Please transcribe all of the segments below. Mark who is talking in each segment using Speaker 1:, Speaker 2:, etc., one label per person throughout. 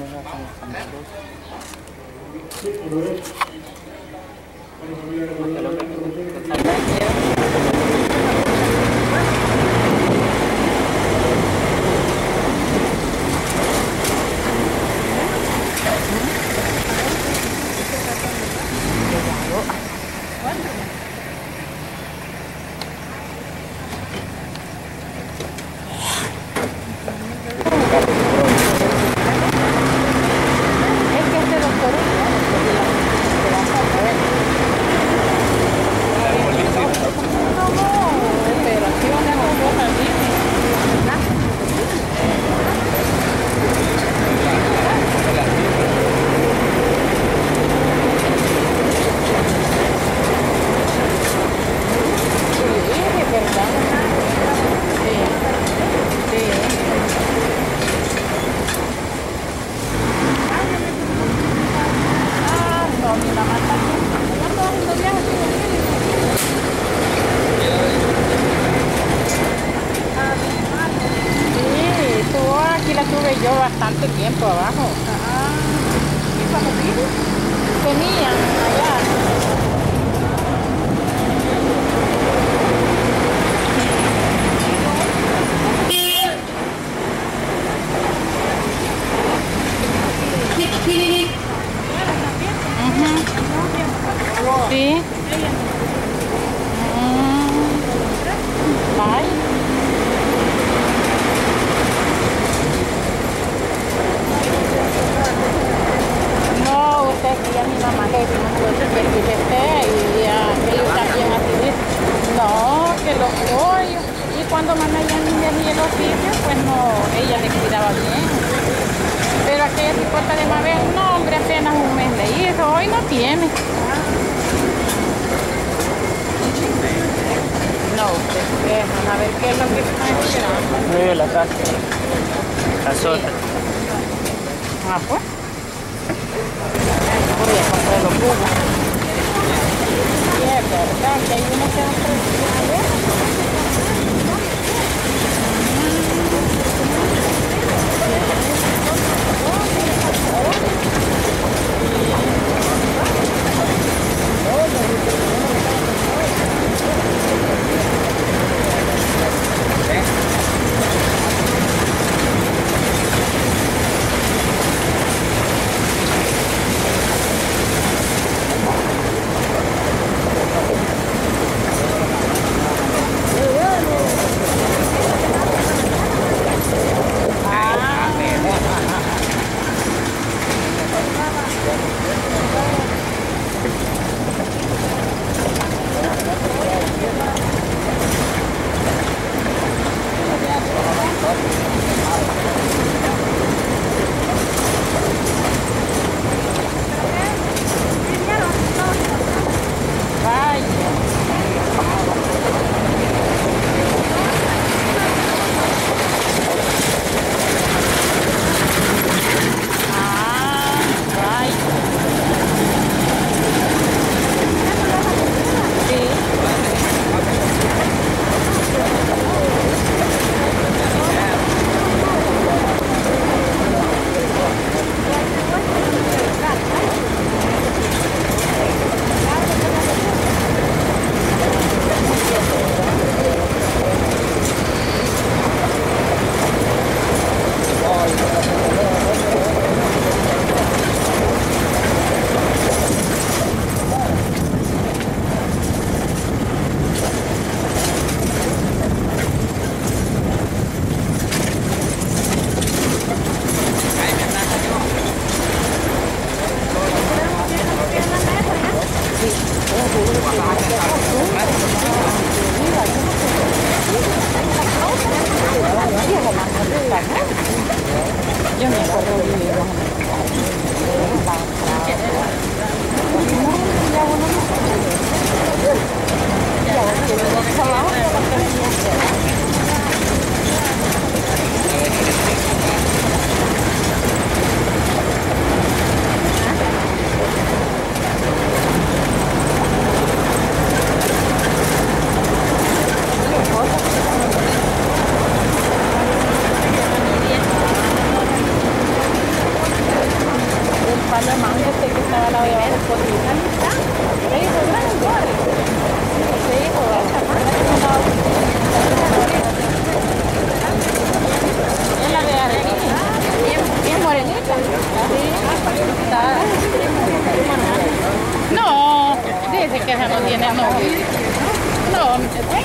Speaker 1: Yo bastante tiempo abajo.
Speaker 2: ¿Y cuando vino?
Speaker 1: Tenían allá. Sí. Bye. Y a mi mamá le dimos que fíjese y a ellos también así dice, no, que los pollos. Y cuando mamá ya niña y los sitios, pues no, ella le cuidaba bien. Pero aquella cipota de Mabel, no hombre, apenas un mes le hizo, hoy no tiene. No, ustedes a ver qué es lo que están esperando.
Speaker 3: Mire la casa. Casota.
Speaker 1: Ah, pues. Voy a comprar los jugos. Y es verdad que hay uno que va a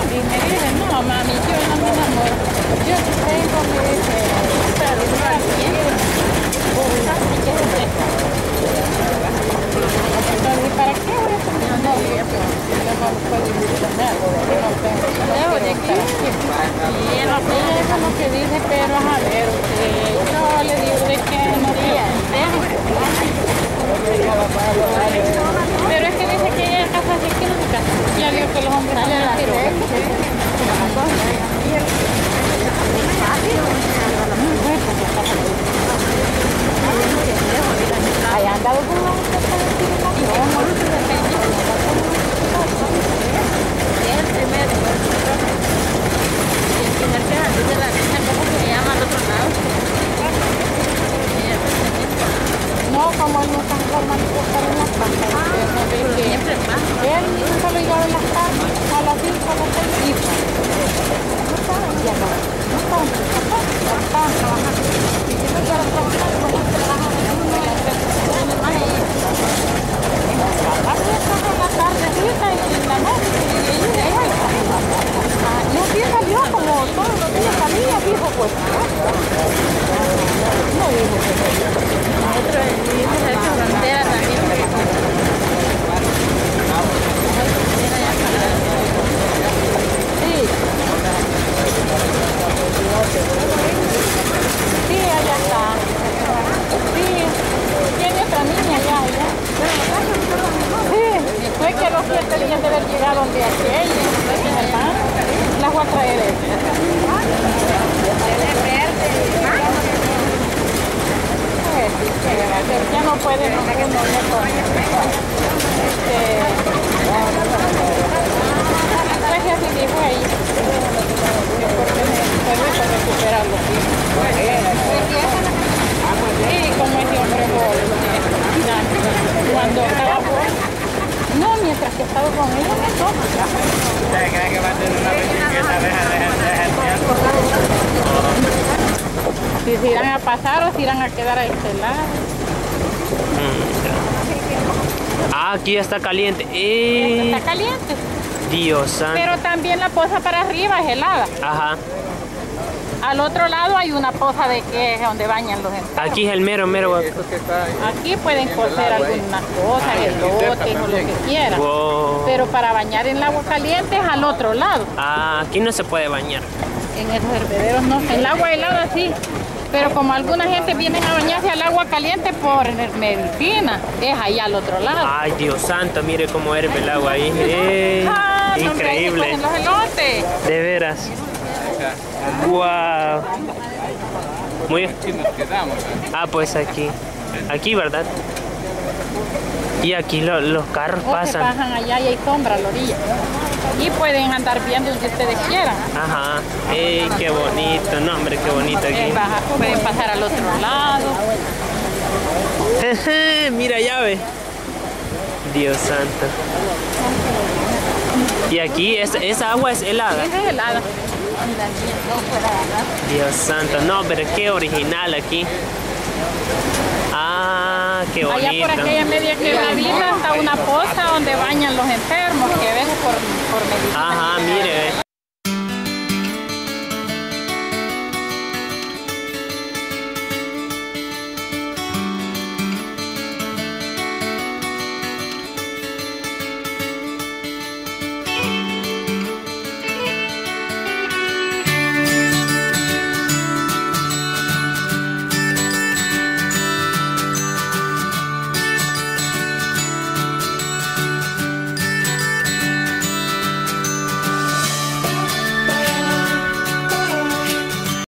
Speaker 1: Y me dice, no, mami, yo no me enamoro. Yo tengo, me dice, entonces, ¿para qué voy a tener un novio? Yo no puedo ilusionar, porque no tengo. Y ella es lo que dice, pero a ver, yo le digo de que no pero es que dice que ella casa así que no se casa. Ya vio que los hombres salen a tiro. ¿Hay andado con una muchacha de el primer de la niña, ¿cómo se llama al otro lado? No, como él no está en forma de estar en las casas. Siempre más. Él nunca lo lleva en las casas, a las 5, a las 6. No está, ya no. No está trabajando. Y si no quiere trabajar, pues no trabaja. En la tardecita y en la noche. Y un día salió como todos los días salía, dijo pues. No dijo que otro vivimos en esta frontera también. Sí. Sí, allá está. Sí. Tiene otra niña allá. Sí. Fue que los 7 días de haber llegado donde aquella, las voy a traer ya no puede uno traje así dijo ahí porque necesito recuperar los hijos. Sí, como ese hombre cuando estaba no, mientras que estaba con ella me toma. ¿Usted cree que va a tener una bicicleta? Si se irán a pasar o si irán a quedar a este lado.
Speaker 3: Aquí está caliente.
Speaker 1: Está caliente.
Speaker 3: Dios santo.
Speaker 1: Pero también la poza para arriba es helada.
Speaker 3: Ajá.
Speaker 1: Al otro lado hay una poza de que es donde bañan los enfermos.
Speaker 3: Aquí es el mero.
Speaker 1: Aquí pueden cocer algunas cosas, elotes o lo que quieran.
Speaker 3: Wow.
Speaker 1: Pero para bañar en el agua caliente es al otro lado.
Speaker 3: Aquí no se puede bañar.
Speaker 1: En esos hervederos no. En el agua helada sí. Pero como alguna gente viene a bañarse al agua caliente por medicina, es ahí al otro lado.
Speaker 3: Ay, Dios santo, mire cómo herve el agua ahí. Increíble.
Speaker 1: Los elotes.
Speaker 3: De veras. Wow. Muy. Pues aquí. Aquí, ¿verdad? Y aquí los carros pasan.
Speaker 1: Se bajan allá y hay sombra a la orilla. Y pueden andar viendo donde ustedes quieran.
Speaker 3: Ajá. Qué bonito. No, hombre, qué bonito aquí.
Speaker 1: Pueden pasar al otro lado.
Speaker 3: Mira, llave. Dios santo. Y aquí esa agua es helada.
Speaker 1: Es helada.
Speaker 3: Dios santo. No, pero qué original aquí. Qué bonito.
Speaker 1: Allá por aquella media quebradita está una poza donde bañan los enfermos que ven por medicina.
Speaker 3: Ajá, mire.